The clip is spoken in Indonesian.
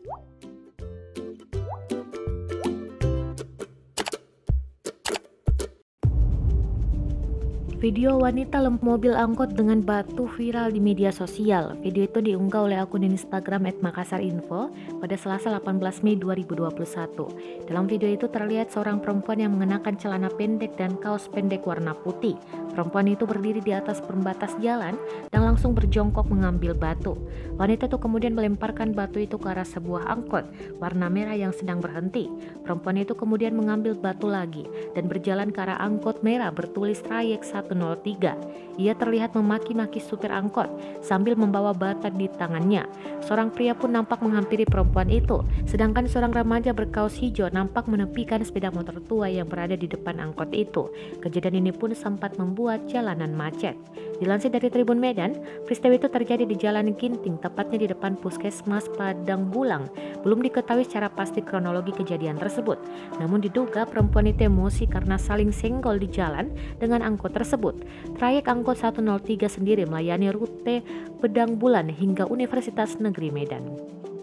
Video wanita lempar mobil angkot dengan batu viral di media sosial. Video itu diunggah oleh akun Instagram @makassarinfo pada Selasa 18 Mei 2021. Dalam video itu terlihat seorang perempuan yang mengenakan celana pendek dan kaos pendek warna putih. Perempuan itu berdiri di atas pembatas jalan dan langsung berjongkok mengambil batu. Wanita itu kemudian melemparkan batu itu ke arah sebuah angkot warna merah yang sedang berhenti. Perempuan itu kemudian mengambil batu lagi dan berjalan ke arah angkot merah bertulis trayek 103. Ia terlihat memaki-maki supir angkot sambil membawa bata di tangannya. Seorang pria pun nampak menghampiri perempuan itu, sedangkan seorang remaja berkaos hijau nampak menepikan sepeda motor tua yang berada di depan angkot itu. Kejadian ini pun sempat membuat jalanan macet. Dilansir dari Tribun Medan, peristiwa itu terjadi di Jalan Ginting, tepatnya di depan Puskesmas Padang Bulang. Belum diketahui secara pasti kronologi kejadian tersebut. Namun diduga perempuan itu emosi karena saling senggol di jalan dengan angkot tersebut. Trayek angkot 103 sendiri melayani rute Padang Bulan hingga Universitas Negeri Medan.